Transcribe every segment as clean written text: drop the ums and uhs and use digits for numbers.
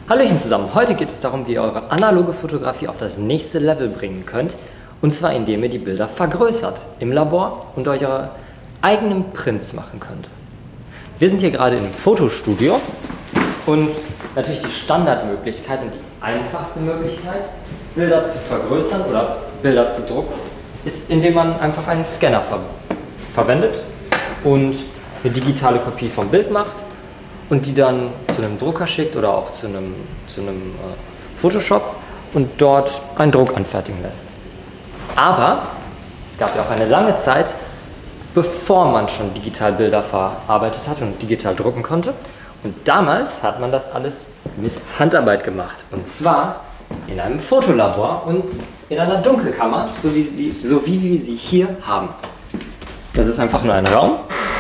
Hallöchen zusammen, heute geht es darum, wie ihr eure analoge Fotografie auf das nächste Level bringen könnt. Und zwar indem ihr die Bilder vergrößert im Labor und eure eigenen Prints machen könnt. Wir sind hier gerade im Fotostudio und natürlich die Standardmöglichkeit und die einfachste Möglichkeit, Bilder zu vergrößern oder Bilder zu drucken, ist, indem man einfach einen Scanner verwendet und eine digitale Kopie vom Bild macht und die dann zu einem Drucker schickt oder auch zu einem Photoshop und dort einen Druck anfertigen lässt. Aber es gab ja auch eine lange Zeit, bevor man schon digital Bilder verarbeitet hat und digital drucken konnte. Und damals hat man das alles mit Handarbeit gemacht. Und zwar in einem Fotolabor und in einer Dunkelkammer, so wie wir sie hier haben. Das ist einfach nur ein Raum,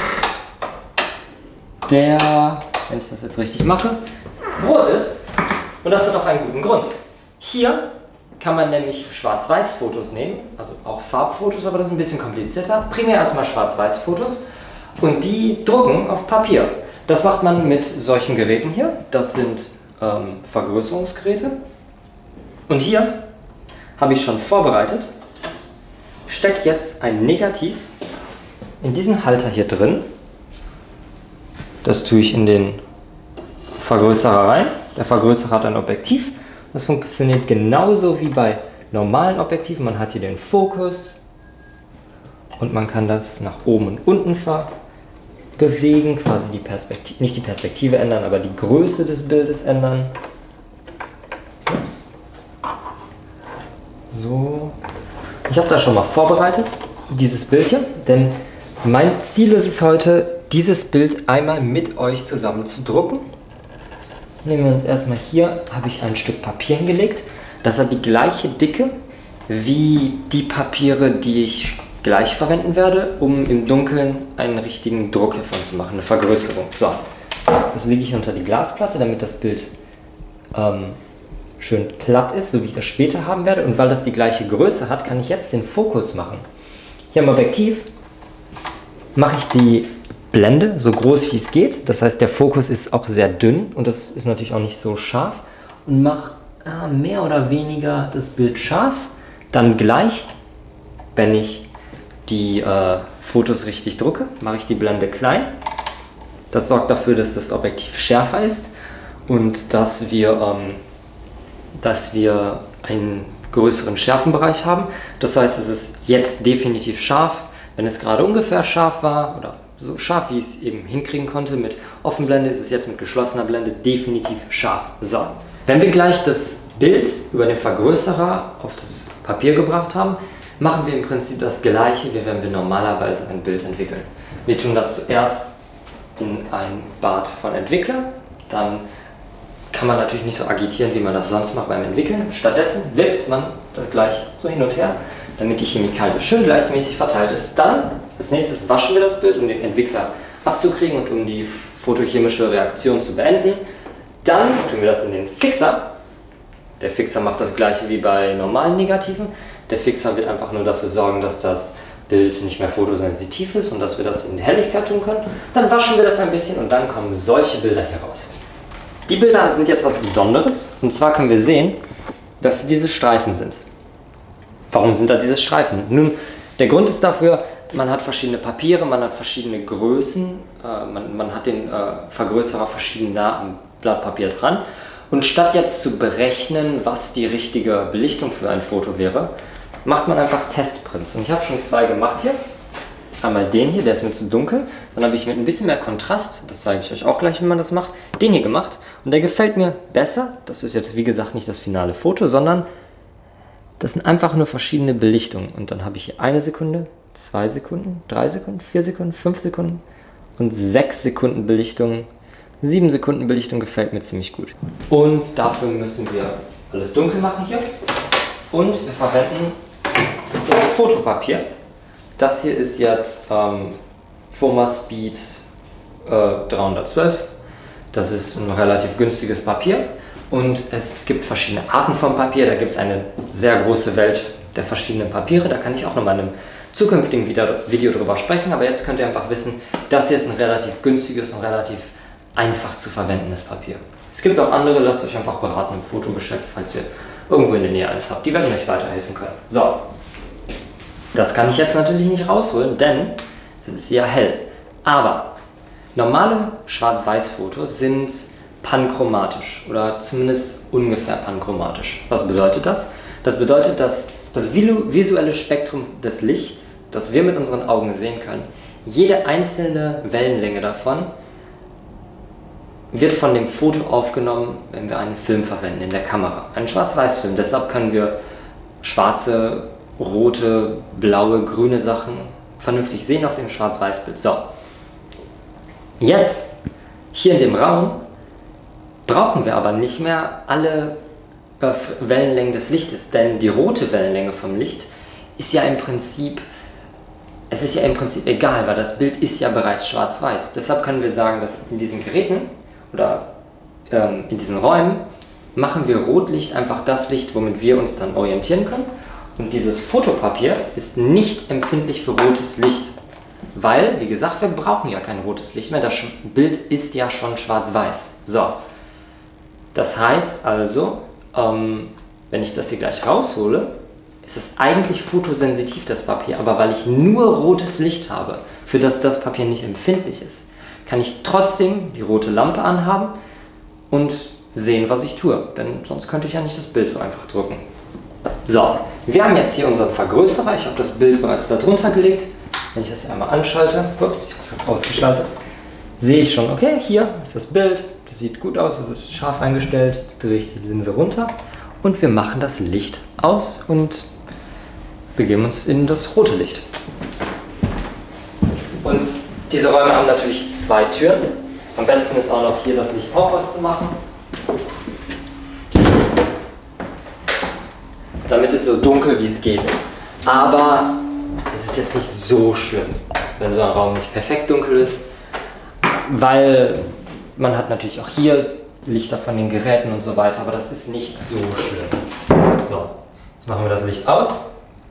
der, wenn ich das jetzt richtig mache, rot ist. Und das hat auch einen guten Grund. Hier kann man nämlich Schwarz-Weiß-Fotos nehmen, also auch Farbfotos, aber das ist ein bisschen komplizierter. Primär erstmal Schwarz-Weiß-Fotos und die drucken auf Papier. Das macht man mit solchen Geräten hier. Das sind Vergrößerungsgeräte. Und hier habe ich schon vorbereitet, steckt jetzt ein Negativ in diesen Halter hier drin. Das tue ich in den Vergrößerer rein. Der Vergrößerer hat ein Objektiv. Das funktioniert genauso wie bei normalen Objektiven. Man hat hier den Fokus und man kann das nach oben und unten bewegen, quasi die Perspektive, nicht die Perspektive ändern, aber die Größe des Bildes ändern. So. Ich habe das schon mal vorbereitet, dieses Bild hier, denn mein Ziel ist es heute, dieses Bild einmal mit euch zusammen zu drucken. Nehmen wir uns erstmal hier, habe ich ein Stück Papier hingelegt. Das hat die gleiche Dicke wie die Papiere, die ich gleich verwenden werde, um im Dunkeln einen richtigen Druck hiervon zu machen, eine Vergrößerung. So, das lege ich unter die Glasplatte, damit das Bild schön glatt ist, so wie ich das später haben werde. Und weil das die gleiche Größe hat, kann ich jetzt den Fokus machen. Hier am Objektiv mache ich die Blende so groß wie es geht, das heißt der Fokus ist auch sehr dünn und das ist natürlich auch nicht so scharf und mache mehr oder weniger das Bild scharf. Dann gleich, wenn ich die Fotos richtig drucke, mache ich die Blende klein. Das sorgt dafür, dass das Objektiv schärfer ist und dass wir einen größeren Schärfenbereich haben. Das heißt, es ist jetzt definitiv scharf. Wenn es gerade ungefähr scharf war oder so scharf, wie ich es eben hinkriegen konnte mit Offenblende, ist es jetzt mit geschlossener Blende definitiv scharf. So, wenn wir gleich das Bild über den Vergrößerer auf das Papier gebracht haben, machen wir im Prinzip das Gleiche, wie wenn wir normalerweise ein Bild entwickeln. Wir tun das zuerst in ein Bad von Entwicklern, dann kann man natürlich nicht so agitieren, wie man das sonst macht beim Entwickeln. Stattdessen wippt man das gleich so hin und her, damit die Chemikalie schön gleichmäßig verteilt ist. Dann, als nächstes, waschen wir das Bild, um den Entwickler abzukriegen und um die photochemische Reaktion zu beenden. Dann tun wir das in den Fixer. Der Fixer macht das gleiche wie bei normalen Negativen. Der Fixer wird einfach nur dafür sorgen, dass das Bild nicht mehr fotosensitiv ist und dass wir das in die Helligkeit tun können. Dann waschen wir das ein bisschen und dann kommen solche Bilder hier raus. Die Bilder sind jetzt was Besonderes und zwar können wir sehen, dass diese Streifen sind. Warum sind da diese Streifen? Nun, der Grund ist dafür, man hat verschiedene Papiere, man hat verschiedene Größen, man hat den Vergrößerer verschieden nah am Blatt Papier dran. Und statt jetzt zu berechnen, was die richtige Belichtung für ein Foto wäre, macht man einfach Testprints. Und ich habe schon zwei gemacht hier. Einmal den hier, der ist mir zu dunkel. Dann habe ich mit ein bisschen mehr Kontrast, das zeige ich euch auch gleich, wie man das macht, den hier gemacht. Und der gefällt mir besser. Das ist jetzt, wie gesagt, nicht das finale Foto, sondern das sind einfach nur verschiedene Belichtungen. Und dann habe ich hier 1 Sekunde, 2 Sekunden, 3 Sekunden, 4 Sekunden, 5 Sekunden und 6 Sekunden Belichtung. 7 Sekunden Belichtung gefällt mir ziemlich gut. Und dafür müssen wir alles dunkel machen hier. Und wir verwenden das Fotopapier. Das hier ist jetzt Fomaspeed 312. Das ist ein relativ günstiges Papier. Und es gibt verschiedene Arten von Papier. Da gibt es eine sehr große Welt der verschiedenen Papiere. Da kann ich auch nochmal in einem zukünftigen Video drüber sprechen. Aber jetzt könnt ihr einfach wissen, das hier ist ein relativ günstiges und relativ einfach zu verwendendes Papier. Es gibt auch andere, lasst euch einfach beraten im Fotogeschäft, falls ihr irgendwo in der Nähe eins habt. Die werden euch weiterhelfen können. So, das kann ich jetzt natürlich nicht rausholen, denn es ist ja hell. Aber normale Schwarz-Weiß-Fotos sind panchromatisch oder zumindest ungefähr panchromatisch. Was bedeutet das? Das bedeutet, dass das visuelle Spektrum des Lichts, das wir mit unseren Augen sehen können, jede einzelne Wellenlänge davon wird von dem Foto aufgenommen, wenn wir einen Film verwenden in der Kamera. Einen Schwarz-Weiß-Film. Deshalb können wir schwarze, rote, blaue, grüne Sachen vernünftig sehen auf dem Schwarz-Weiß-Bild. So. Jetzt, hier in dem Raum, brauchen wir aber nicht mehr alle Wellenlängen des Lichtes, denn die rote Wellenlänge vom Licht ist ja im Prinzip, es ist ja im Prinzip egal, weil das Bild ist ja bereits schwarz-weiß. Deshalb können wir sagen, dass in diesen Geräten oder in diesen Räumen machen wir Rotlicht einfach das Licht, womit wir uns dann orientieren können. Und dieses Fotopapier ist nicht empfindlich für rotes Licht, weil, wie gesagt, wir brauchen ja kein rotes Licht mehr. Das Bild ist ja schon schwarz-weiß. So, das heißt also, wenn ich das hier gleich raushole, ist es eigentlich fotosensitiv, das Papier, aber weil ich nur rotes Licht habe, für das das Papier nicht empfindlich ist, kann ich trotzdem die rote Lampe anhaben und sehen, was ich tue, denn sonst könnte ich ja nicht das Bild so einfach drucken. So, wir haben jetzt hier unseren Vergrößerer, ich habe das Bild bereits da drunter gelegt. Wenn ich das hier einmal anschalte, ups, ich habe es jetzt ausgeschaltet, sehe ich schon, okay, hier ist das Bild, das sieht gut aus, es ist scharf eingestellt, jetzt drehe ich die Linse runter und wir machen das Licht aus und begeben uns in das rote Licht. Und diese Räume haben natürlich zwei Türen. Am besten ist auch noch hier das Licht auch auszumachen, damit es so dunkel wie es geht ist. Aber es ist jetzt nicht so schlimm, wenn so ein Raum nicht perfekt dunkel ist, weil man hat natürlich auch hier Lichter von den Geräten und so weiter, aber das ist nicht so schlimm. So, jetzt machen wir das Licht aus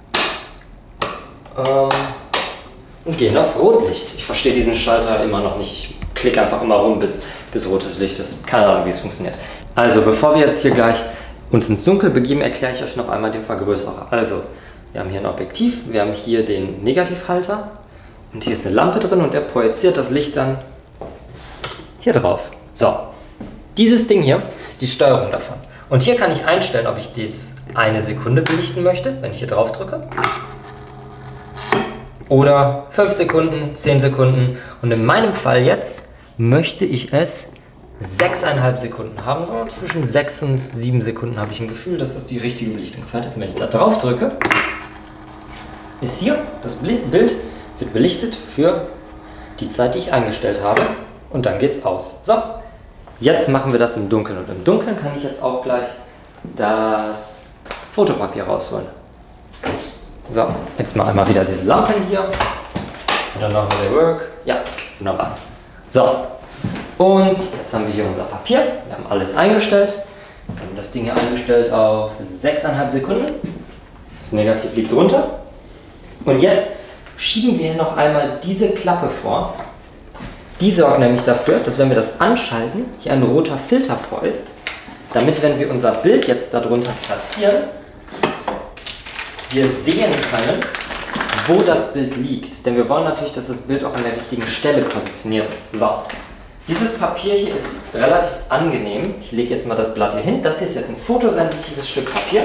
und gehen auf Rotlicht. Ich verstehe diesen Schalter immer noch nicht. Ich klicke einfach immer rum, bis rotes Licht ist. Keine Ahnung, wie es funktioniert. Also, bevor wir jetzt hier gleich uns ins Dunkel begeben, erkläre ich euch noch einmal den Vergrößerer. Also, wir haben hier ein Objektiv, wir haben hier den Negativhalter und hier ist eine Lampe drin und der projiziert das Licht dann hier drauf. So, dieses Ding hier ist die Steuerung davon. Und hier kann ich einstellen, ob ich dies 1 Sekunde belichten möchte, wenn ich hier drauf drücke. Oder 5 Sekunden, 10 Sekunden. Und in meinem Fall jetzt möchte ich es 6,5 Sekunden haben. So zwischen 6 und 7 Sekunden habe ich ein Gefühl, dass das die richtige Belichtungszeit ist. Und wenn ich da drauf drücke, ist hier, das Bild wird belichtet für die Zeit, die ich eingestellt habe. Und dann geht's aus. So, jetzt machen wir das im Dunkeln. Und im Dunkeln kann ich jetzt auch gleich das Fotopapier rausholen. So, jetzt mal einmal wieder diese Lampen hier. Und dann machen wir Work. Ja, wunderbar. So, und jetzt haben wir hier unser Papier. Wir haben alles eingestellt. Wir haben das Ding hier eingestellt auf 6,5 Sekunden. Das Negativ liegt drunter. Und jetzt schieben wir noch einmal diese Klappe vor. Die sorgt nämlich dafür, dass wenn wir das anschalten, hier ein roter Filter vor ist, damit, wenn wir unser Bild jetzt darunter platzieren, wir sehen können, wo das Bild liegt. Denn wir wollen natürlich, dass das Bild auch an der richtigen Stelle positioniert ist. So, dieses Papier hier ist relativ angenehm. Ich lege jetzt mal das Blatt hier hin. Das hier ist jetzt ein fotosensitives Stück Papier,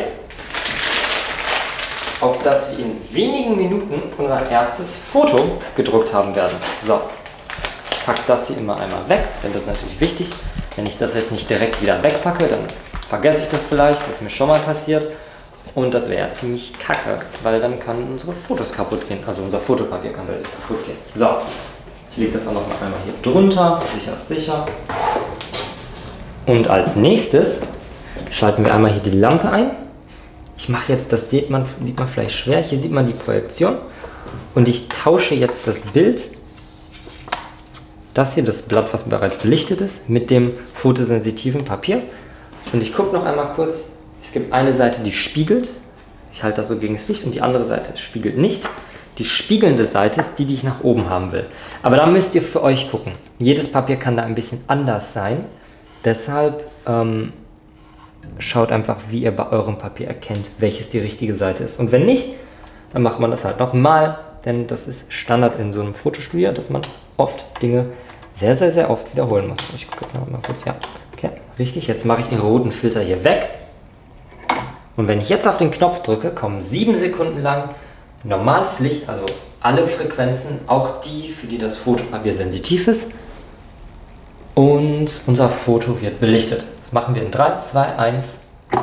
auf das wir in wenigen Minuten unser erstes Foto gedruckt haben werden. So, ich packe das hier immer einmal weg, denn das ist natürlich wichtig. Wenn ich das jetzt nicht direkt wieder wegpacke, dann vergesse ich das vielleicht. Das ist mir schon mal passiert. Und das wäre ja ziemlich kacke, weil dann kann unsere Fotos kaputt gehen. Also unser Fotopapier kann dadurch kaputt gehen. So, ich lege das auch noch einmal hier drunter. Sicher ist sicher. Und als nächstes schalten wir einmal hier die Lampe ein. Ich mache jetzt, das sieht man vielleicht schwer, hier sieht man die Projektion. Und ich tausche jetzt das Bild, das hier, das Blatt, was bereits belichtet ist, mit dem fotosensitiven Papier. Und ich gucke noch einmal kurz. Es gibt eine Seite, die spiegelt. Ich halte das so gegen das Licht und die andere Seite spiegelt nicht. Die spiegelnde Seite ist die, die ich nach oben haben will. Aber da müsst ihr für euch gucken. Jedes Papier kann da ein bisschen anders sein. Deshalb schaut einfach, wie ihr bei eurem Papier erkennt, welches die richtige Seite ist. Und wenn nicht, dann macht man das halt nochmal, denn das ist Standard in so einem Fotostudio, dass man oft Dinge sehr, sehr, sehr oft wiederholen muss. Ich gucke jetzt noch mal kurz, ja, okay, richtig. Jetzt mache ich den roten Filter hier weg. Und wenn ich jetzt auf den Knopf drücke, kommen 7 Sekunden lang normales Licht, also alle Frequenzen, auch die, für die das Fotopapier sensitiv ist. Und unser Foto wird belichtet. Das machen wir in 3, 2, 1.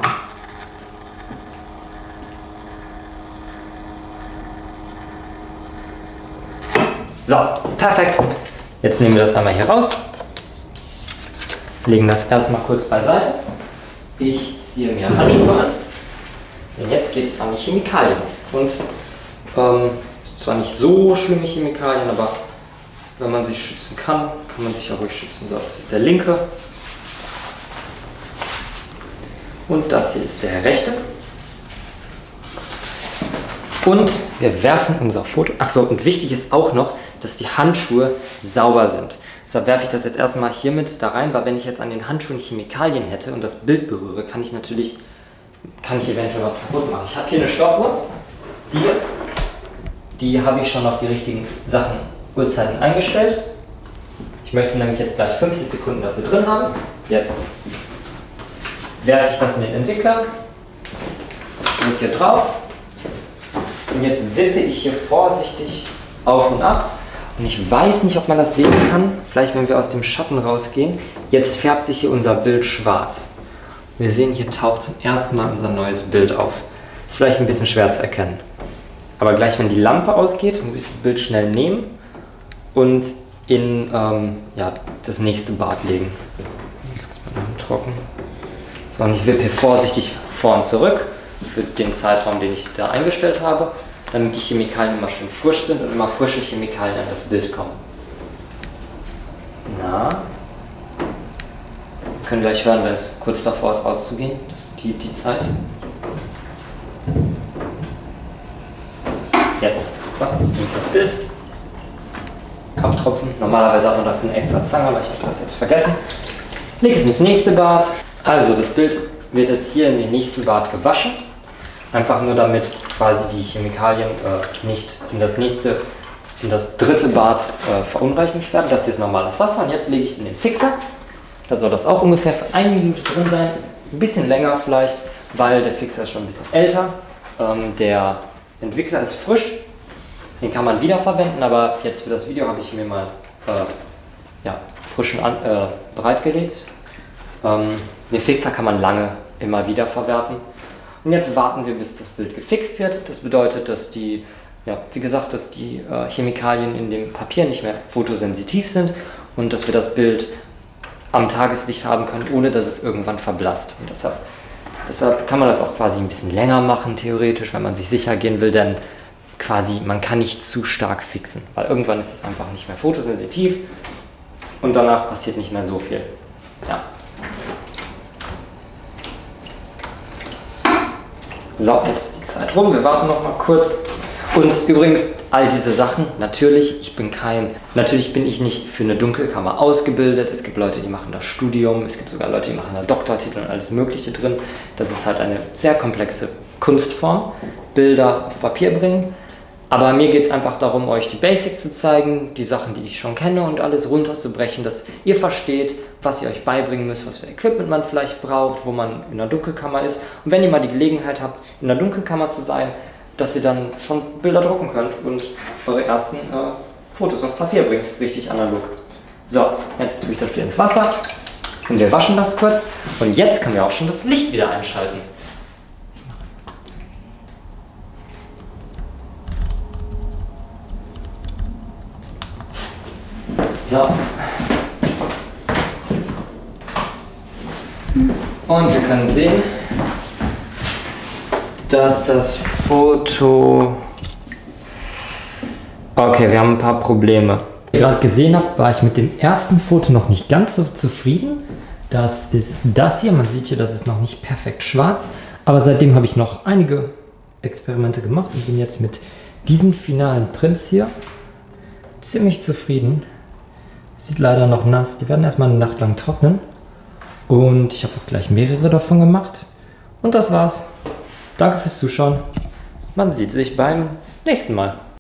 So, perfekt. Jetzt nehmen wir das einmal hier raus, legen das erstmal kurz beiseite. Ich ziehe mir Handschuhe an, denn jetzt geht es an die Chemikalien. Und ist zwar nicht so schlimme Chemikalien, aber wenn man sich schützen kann, kann man sich ja ruhig schützen. So, das ist der linke. Und das hier ist der rechte. Und wir werfen unser Foto. Achso, und wichtig ist auch noch, dass die Handschuhe sauber sind. Deshalb werfe ich das jetzt erstmal hiermit da rein, weil wenn ich jetzt an den Handschuhen Chemikalien hätte und das Bild berühre, kann ich eventuell was kaputt machen. Ich habe hier eine Stoppuhr. Die habe ich schon auf die richtigen Uhrzeiten eingestellt. Ich möchte nämlich jetzt gleich 50 Sekunden das hier drin haben. Jetzt werfe ich das in den Entwickler, drücke hier drauf und jetzt wippe ich hier vorsichtig auf und ab. Und ich weiß nicht, ob man das sehen kann, vielleicht wenn wir aus dem Schatten rausgehen. Jetzt färbt sich hier unser Bild schwarz. Wir sehen, hier taucht zum ersten Mal unser neues Bild auf. Ist vielleicht ein bisschen schwer zu erkennen. Aber gleich, wenn die Lampe ausgeht, muss ich das Bild schnell nehmen und in das nächste Bad legen. Jetzt ist meine Hand trocken. So, und ich wippe hier vorsichtig vor und zurück für den Zeitraum, den ich da eingestellt habe, damit die Chemikalien immer schön frisch sind und immer frische Chemikalien an das Bild kommen. Na, wir können gleich hören, wenn es kurz davor ist auszugehen. Das ist die Zeit. Jetzt, so, jetzt nehme ich das Bild. Kampftropfen. Normalerweise hat man dafür eine extra Zange, aber ich habe das jetzt vergessen. Leg es ins nächste Bad. Also das Bild wird jetzt hier in den nächsten Bad gewaschen. Einfach nur damit quasi die Chemikalien nicht in das dritte Bad verunreinigt werden. Das hier ist normales Wasser und jetzt lege ich es in den Fixer. Da soll das auch ungefähr für 1 Minute drin sein. Ein bisschen länger vielleicht, weil der Fixer ist schon ein bisschen älter. Der Entwickler ist frisch. Den kann man wiederverwenden, aber jetzt für das Video habe ich mir mal frischen bereitgelegt. Den Fixer kann man lange immer wieder verwerten. Und jetzt warten wir, bis das Bild gefixt wird. Das bedeutet, dass die Chemikalien in dem Papier nicht mehr fotosensitiv sind und dass wir das Bild am Tageslicht haben können, ohne dass es irgendwann verblasst. Und deshalb kann man das auch quasi ein bisschen länger machen, theoretisch, wenn man sich sicher gehen will, denn quasi man kann nicht zu stark fixen, weil irgendwann ist das einfach nicht mehr fotosensitiv und danach passiert nicht mehr so viel. Ja. So, jetzt ist die Zeit rum, wir warten noch mal kurz. Und übrigens, all diese Sachen, natürlich bin ich nicht für eine Dunkelkammer ausgebildet. Es gibt Leute, die machen das Studium, es gibt sogar Leute, die machen da Doktortitel und alles Mögliche drin. Das ist halt eine sehr komplexe Kunstform, Bilder auf Papier bringen. Aber mir geht es einfach darum, euch die Basics zu zeigen, die Sachen, die ich schon kenne und alles runterzubrechen, dass ihr versteht, was ihr euch beibringen müsst, was für Equipment man vielleicht braucht, wo man in der Dunkelkammer ist. Und wenn ihr mal die Gelegenheit habt, in der Dunkelkammer zu sein, dass ihr dann schon Bilder drucken könnt und eure ersten Fotos auf Papier bringt, richtig analog. So, jetzt tue ich das hier ins Wasser und wir waschen das kurz. Und jetzt können wir auch schon das Licht wieder einschalten. So. Und wir können sehen, dass das Foto... Okay, wir haben ein paar Probleme. Wie ihr gerade gesehen habt, war ich mit dem ersten Foto noch nicht ganz so zufrieden. Das ist das hier. Man sieht hier, das ist noch nicht perfekt schwarz. Aber seitdem habe ich noch einige Experimente gemacht und bin jetzt mit diesen finalen Prints hier. Ziemlich zufrieden. Sieht leider noch nass. Die werden erstmal eine Nacht lang trocknen. Und ich habe auch gleich mehrere davon gemacht. Und das war's. Danke fürs Zuschauen. Man sieht sich beim nächsten Mal.